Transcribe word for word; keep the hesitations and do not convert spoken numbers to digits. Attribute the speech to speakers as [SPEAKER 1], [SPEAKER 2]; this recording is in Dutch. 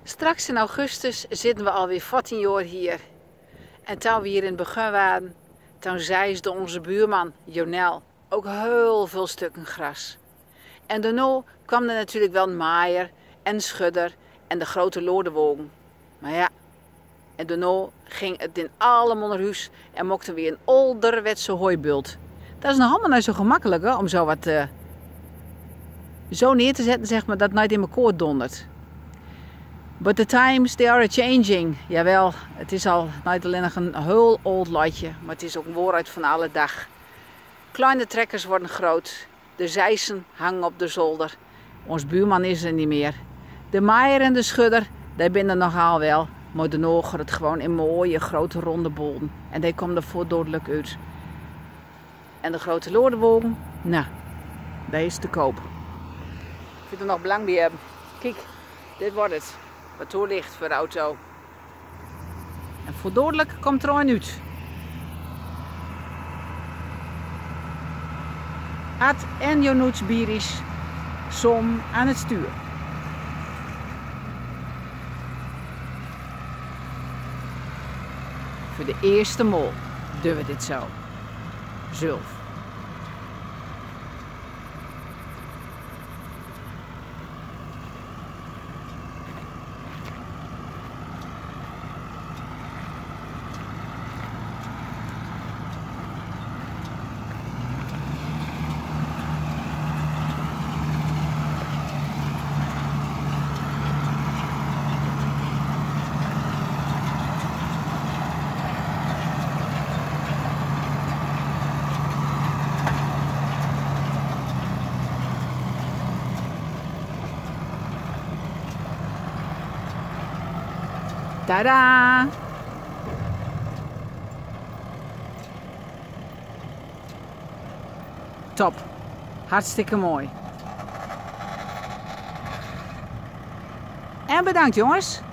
[SPEAKER 1] Straks in augustus zitten we alweer veertien jaar hier. En toen we hier in het begin waren, toen zeisde onze buurman Jonel ook heel veel stukken gras. En daarna kwam er natuurlijk wel een maaier en een schudder en de grote loordenwogen. Maar ja, en daarna ging het in allemaal naar huis en mochten weer een ouderwetse hooibult. Dat is nog allemaal niet zo gemakkelijk hè, om zo wat uh, zo neer te zetten, zeg maar, dat het nooit in mijn koord dondert. But the times they are a-changing. Jawel, het is al niet alleen nog een heel oud liedje, maar het is ook een woord van alle dag. Kleine trekkers worden groot. De zeisen hangen op de zolder. Ons buurman is er niet meer. De maaier en de schudder, die zijn er nogal wel. Maar de noger het gewoon in mooie grote ronde bollen. En die komen er voordodelijk uit. En de grote loordenwogen, nou, die is te koop. Ik vind er nog belang bij hebben. Kijk, dit wordt het. Wat toelicht voor de auto. En voordodelijk komt er een uit. Ad en Jonuts Birisch, som aan het stuur. Voor de eerste mol doen we dit zo. Zulf. Tadaa! Top. Hartstikke mooi. En bedankt jongens.